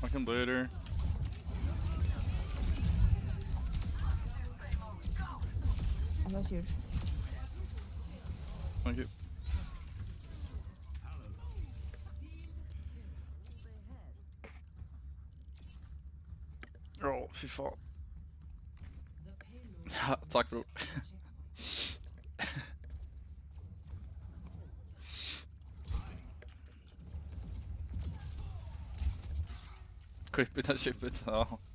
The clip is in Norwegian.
Fucking later. That's huge. Thank you. Åh, fy faen. Ja, takk, bror. Klipp ut den, klipp ut. Ja.